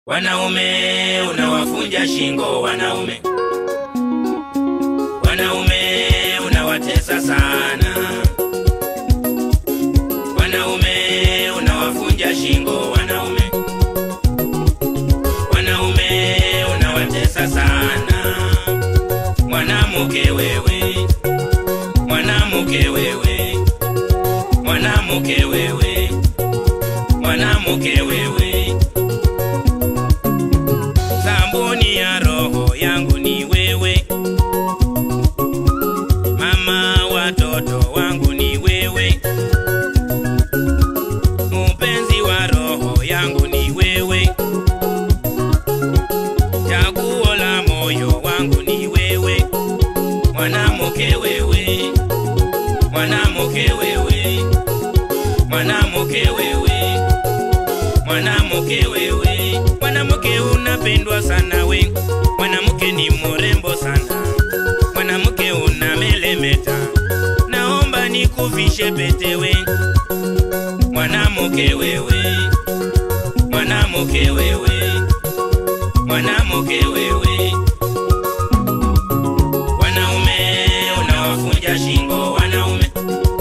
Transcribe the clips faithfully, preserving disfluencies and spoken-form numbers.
Wanaume unawafunja shingo wanaume. Wanaume unawatesa sana. Wanaume unawafunja shingo wanaume. Wanaume unawatesa sana. Mwanamke wewe, mwanamke wewe, mwanamke wewe, mwanamke wewe. Sabuni ya roho yangu ni wewe. Mama watoto wangu ni wewe. Mpenzi wa roho yangu ni wewe. Chaguo la moyo wangu ni wewe. Mwanamke wewe, mwanamke wewe, mwanamke wewe, mwanamke wewe. Mwanamke unapendwa sana we. Mwanamke ni mrembo sana. Mwanamke unamelemeta. Naomba nikuvishe pete we. Mwanamke wewe, mwanamke wewe, mwanamke wewe. Wanaume unawafunja shingo wanaume.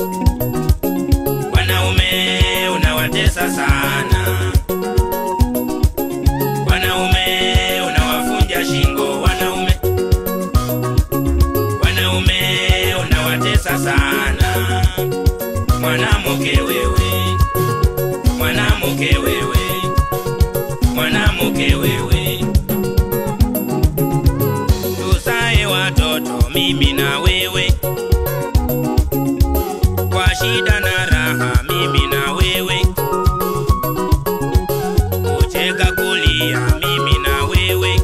Wanaume unawatesa sana. Wanaume unawafunja shingo wanaume. Wanaume unawatesa sana. Mwanamke wewe, mwanamke wewe, mwanamke wewe. Tuzae watoto mimi na wewe. Kwa shida na raha mimi na wewe. Kucheka kulia mimi na wewe.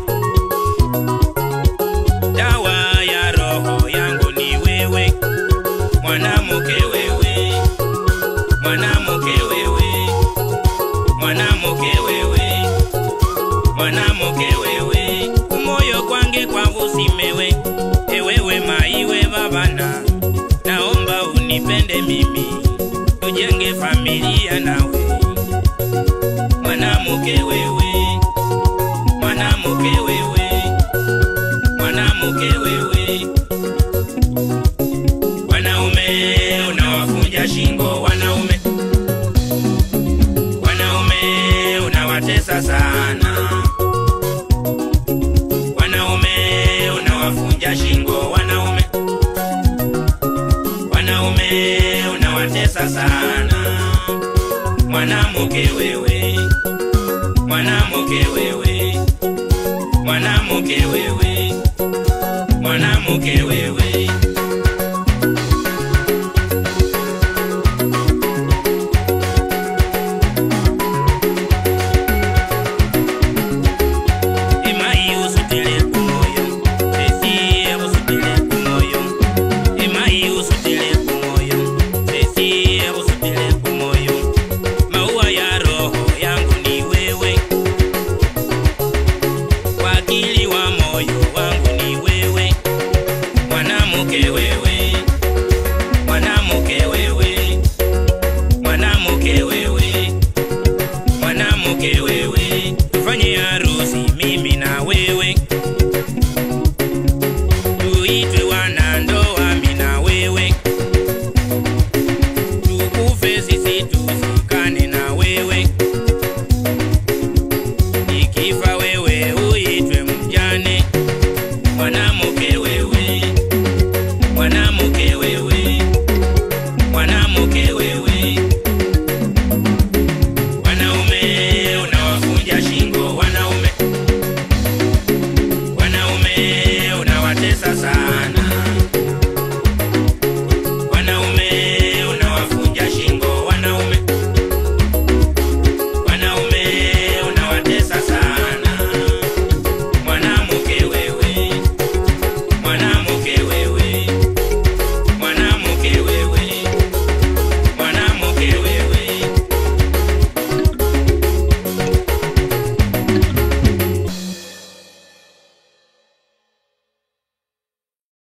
Dawa ya roho yangu ni wewe. Mwanamke wewe, mwanamke wewe, mwanamke wewe, mwanamke wewe. Kumoyo kwange kwa vusimewe. Ewewe maiwe babana. Naomba unipende mimi. Tujenge familia nawe. Mwanamke wewe, mwanamke wewe, mwanamke wewe. Wanaume unawafunja shingo wanaume. Wanaume unawatesa sana. Wanaume unawafunja shingo wanaume. Wanaume unawatesa sana. Mwanamke wewe, mwanamke wewe, mwanamke wewe, mwanamke wewe.